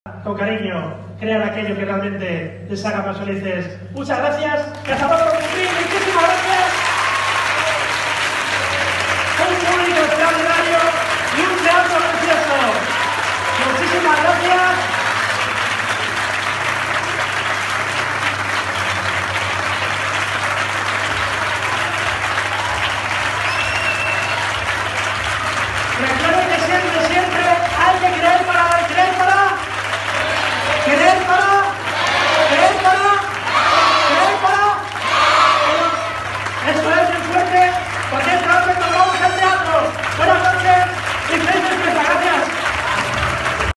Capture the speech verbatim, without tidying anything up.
con cariño, crean aquello que realmente les haga más felices. Muchas gracias y hasta pronto.